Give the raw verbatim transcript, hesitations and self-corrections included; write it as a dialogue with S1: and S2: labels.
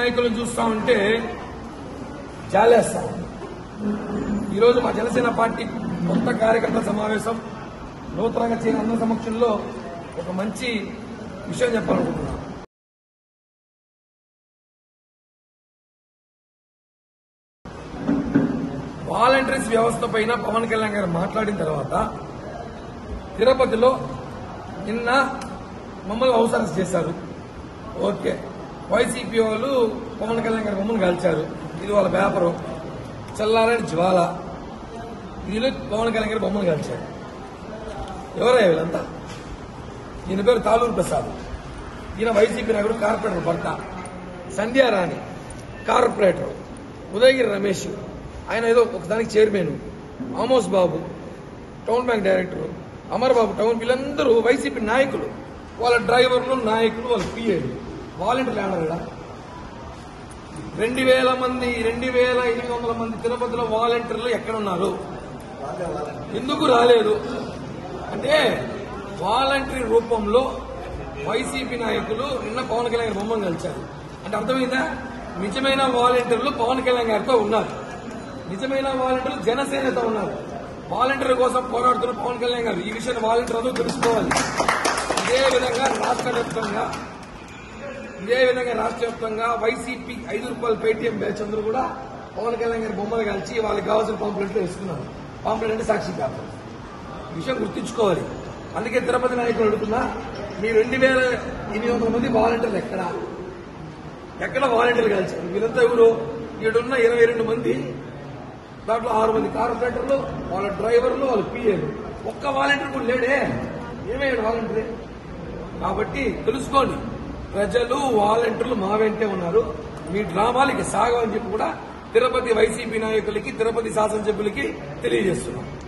S1: నాయకులను చూస్తా ఉంటే జాలేస్తాం. ఈరోజు మా జనసేన పార్టీ కొత్త కార్యకర్తల సమావేశం నూతనంగా చేరిన అందరి సమక్షంలో ఒక మంచి విషయం చెప్పాలనుకుంటున్నాను. వాలంటీర్స్ వ్యవస్థ పైన పవన్ కళ్యాణ్ గారు మాట్లాడిన తర్వాత తిరుపతిలో నిన్న మమ్మల్ని హౌస్ అరెస్ట్ చేశారు. ఓకే, వైసీపీ వాళ్ళు పవన్ కళ్యాణ్ గారి బొమ్మను కాల్చారు. ఇది వాళ్ళ వ్యాపారం. చల్లారని జ్వాల, వీళ్ళు పవన్ కళ్యాణ్ గారి బొమ్మను కాల్చారు. ఎవరయ్యా వీళ్ళంతా? ఈయన పేరు తాలూరు ప్రసాద్. ఈయన వైసీపీ నాయకుడు, కార్పొరేటర్ భర్త. సంధ్యారాణి కార్పొరేటర్. ఉదయగిరి రమేష్ ఆయన ఏదో ఒకదానికి chairman. Amos Babu town bank director. Amar Babu town. వీళ్ళందరూ వైసీపీ నాయకులు. వాళ్ళ డ్రైవర్లు, నాయకులు, వాళ్ళ పిఏలు. వాలంటీర్లు ఏమన్నా రెండు వేల మంది రెండు వేల ఎనిమిది వందల మంది తిరుపతిలో వాలంటీర్లు ఎక్కడున్నారు? ఎందుకు రాలేదు అంటే వాలంటీర్ రూపంలో వైసీపీ నాయకులు నిన్న పవన్ కళ్యాణ్ గారి బొమ్మను కలిశారు. అంటే అర్థమైందా? నిజమైన వాలంటీర్లు పవన్ కళ్యాణ్ గారితో ఉన్నారు. నిజమైన వాలంటీర్లు జనసేనతో ఉన్నారు. వాలంటీర్ల కోసం పోరాడుతున్న పవన్ కళ్యాణ్ గారు. ఈ విషయాన్ని వాలంటీర్ అందరూ తెలుసుకోవాలి. ఇదే విధంగా రాష్ట్ర వ్యాప్తంగా ఇదే విధంగా రాష్ట్ర వ్యాప్తంగా వైసీపీ ఐదు రూపాయల పేటీఎం బ్యాచ్ అందరూ కూడా పవన్ కళ్యాణ్ గారి బొమ్మలు కలిసి వాళ్ళకి కావాల్సిన పాంప్లెట్లు వేసుకున్నారు. పాంప్లెట్ అంటే సాక్షి కాదు. ఈ విషయం గుర్తుంచుకోవాలి. అందుకే తిరుపతి నాయకులు అడుగుతున్నా, మీ రెండు వేల ఎనిమిది వందల మంది వాలంటీర్లు ఎక్కడ ఎక్కడ వాలంటీర్లు కలిసారు? వీరంతా ఎవరు? ఈడున్న ఇరవై రెండు మంది, దాంట్లో ఆరు మంది కార్పొరేటర్లు, వాళ్ళ డ్రైవర్లు, వాళ్ళ పిఏలు. ఒక్క వాలంటీర్ కూడా లేడే. ఏమయ్యాడు వాలంటీర్? కాబట్టి తెలుసుకోండి, ప్రజలు వాలంటీర్లు మా వెంటే ఉన్నారు. మీ డ్రామాలు ఇక సాగవని చెప్పి కూడా తిరుపతి వైసీపీ నాయకులకి, తిరుపతి శాసనసభ్యులకి తెలియజేస్తున్నాం.